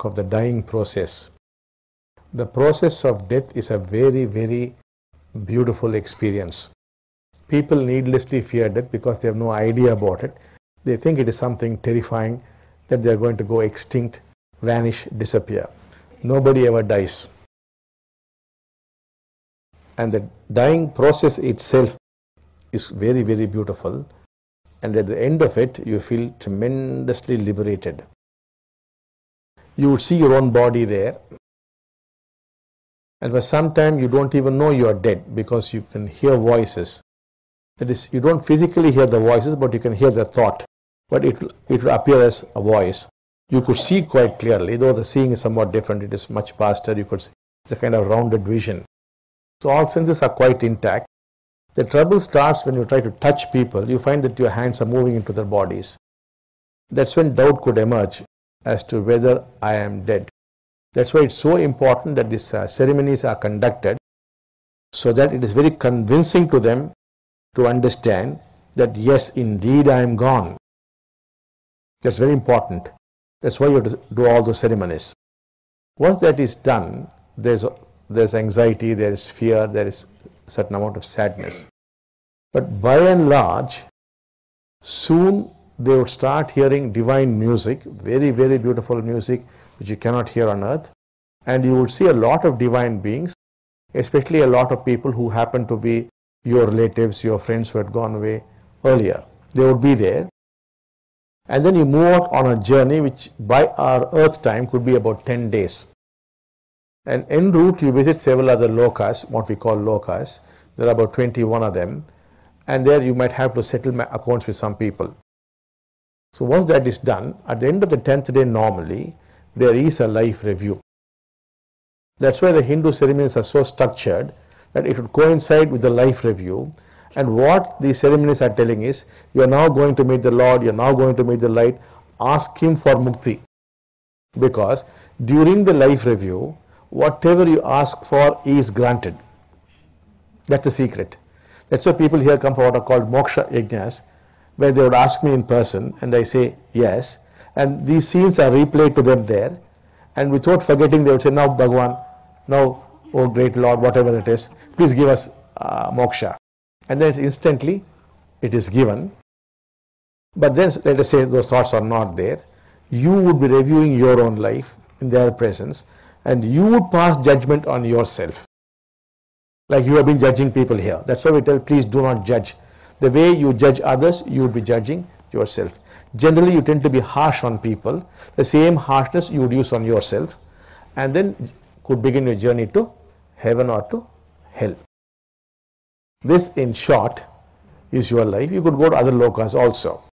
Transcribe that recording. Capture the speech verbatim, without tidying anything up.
talk of the dying process. The process of death is a very, very beautiful experience. People needlessly fear death because they have no idea about it. They think it is something terrifying, that they are going to go extinct, vanish, disappear. Nobody ever dies. And the dying process itself is very, very beautiful. And at the end of it, you feel tremendously liberated. You would see your own body there. And for some time, you don't even know you are dead because you can hear voices. That is, you don't physically hear the voices, but you can hear the thought. But it, it will appear as a voice. You could see quite clearly, though the seeing is somewhat different. It is much faster. You could see it's a kind of rounded vision. So all senses are quite intact. The trouble starts when you try to touch people. You find that your hands are moving into their bodies. That's when doubt could emerge as to whether I am dead. That's why it's so important that these uh, ceremonies are conducted so that it is very convincing to them to understand that yes, indeed I am gone. That's very important. That's why you have to do all those ceremonies. Once that is done, there's, there's anxiety, there is fear, there is a certain amount of sadness. But by and large, soon they would start hearing divine music, very, very beautiful music, which you cannot hear on earth. And you would see a lot of divine beings, especially a lot of people who happen to be your relatives, your friends who had gone away earlier. They would be there. And then you move out on a journey which by our earth time could be about ten days. And en route you visit several other lokas, what we call lokas. There are about twenty-one of them. And there you might have to settle accounts with some people. So once that is done, at the end of the tenth day normally, there is a life review. That's why the Hindu ceremonies are so structured that it would coincide with the life review. And what these ceremonies are telling is, you are now going to meet the Lord, you are now going to meet the light, ask Him for mukti. Because during the life review, whatever you ask for is granted. That's the secret. That's why people here come for what are called moksha yajnas, where they would ask me in person, and I say yes. And these scenes are replayed to them there. And without forgetting, they would say, now Bhagavan, now, oh great Lord, whatever it is, please give us uh, moksha. And then instantly it is given. But then let us say those thoughts are not there. You would be reviewing your own life in their presence, and you would pass judgment on yourself. Like you have been judging people here. That's why we tell, please do not judge. The way you judge others, you would be judging yourself. Generally you tend to be harsh on people. The same harshness you would use on yourself, and then could begin your journey to heaven or to hell. This in short is your life. You could go to other lokas also.